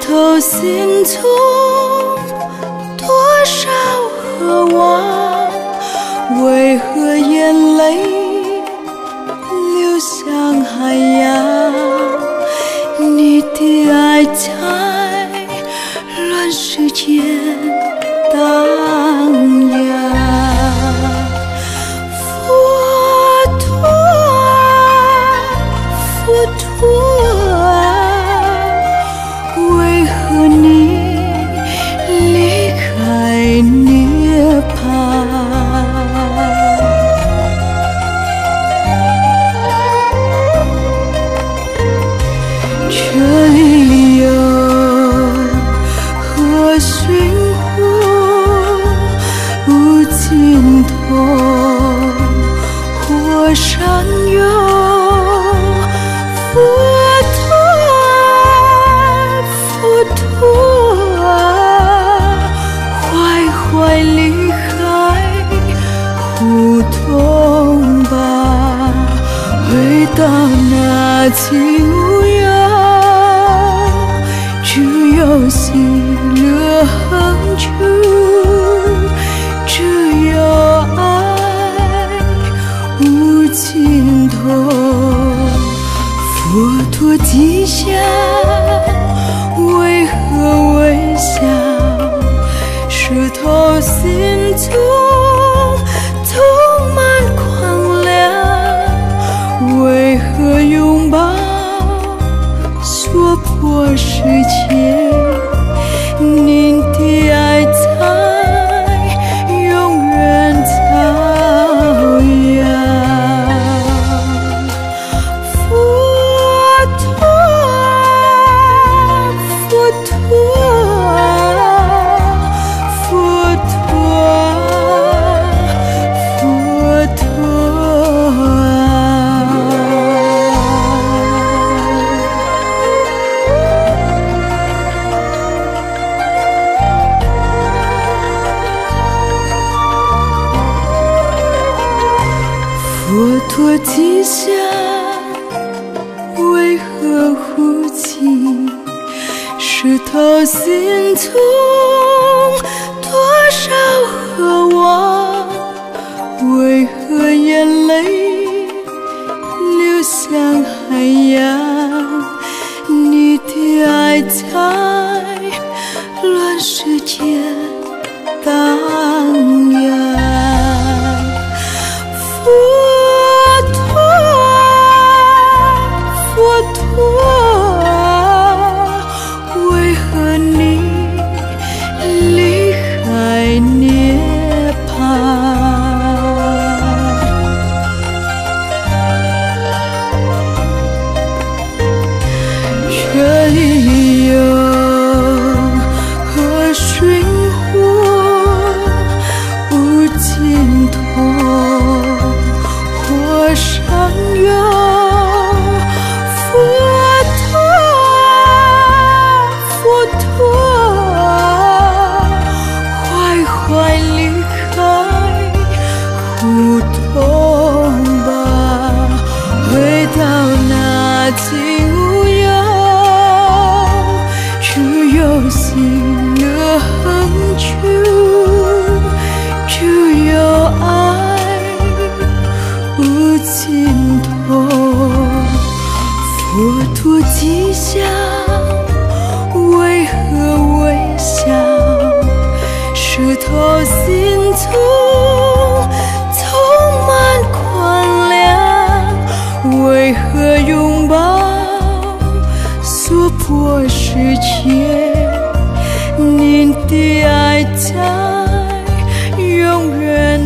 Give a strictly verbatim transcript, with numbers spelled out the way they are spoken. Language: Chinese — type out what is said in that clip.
头心中多少渴望，为何眼泪流向海洋？你的爱在乱世间荡漾。佛陀啊，佛陀啊，为何你离开涅槃？这里有河寻湖无尽头，火上有佛陀啊，佛陀啊，坏坏离开胡同吧，回到那轻无忧，只有喜乐恒久，只有爱无尽头。佛陀吉祥，为何微笑？石头心中充满狂凉，为何拥抱说破世界？您的爱在永远照耀。佛陀啊，佛陀啊，佛陀啊，佛陀啊。佛陀吉祥，为何呼泣？石头心中多少渴望，为何眼泪流向海洋？你的爱在乱世间荡漾。佛陀啊，佛陀啊，为何你离开涅槃？这里有河寻湖无尽头，火上有佛陀啊，佛陀啊，坏坏离开胡同吧，回到那轻无忧，只有喜乐恒久，只有爱无尽头。佛陀吉祥，为何微笑？石头心中充满狂凉，为何拥抱说破世界？您的爱在永远